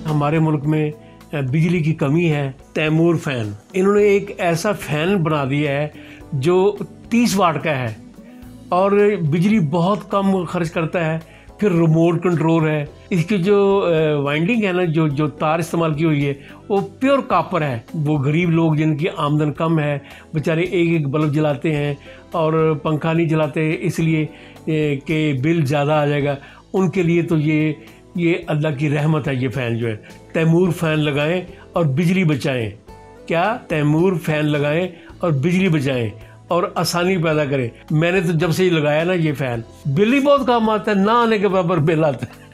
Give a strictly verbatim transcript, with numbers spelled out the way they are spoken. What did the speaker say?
हमारे मुल्क में बिजली की कमी है। तैमूर फैन, इन्होंने एक ऐसा फैन बना दिया है जो तीस वाट का है और बिजली बहुत कम खर्च करता है। फिर रिमोट कंट्रोल है। इसकी जो वाइंडिंग है ना, जो जो तार इस्तेमाल की हुई है वो प्योर कॉपर है। वो गरीब लोग जिनकी आमदन कम है, बेचारे एक एक बल्ब जलाते हैं और पंखा नहीं जलाते इसलिए कि बिल ज़्यादा आ जाएगा, उनके लिए तो ये ये अल्लाह की रहमत है। ये फ़ैन जो है, तैमूर फ़ैन लगाएं और बिजली बचाएं। क्या? तैमूर फ़ैन लगाएं और बिजली बचाएं और आसानी पैदा करें। मैंने तो जब से ही लगाया ना ये फ़ैन, बिल ही बहुत कम आता है, ना आने के बराबर बिल आता है।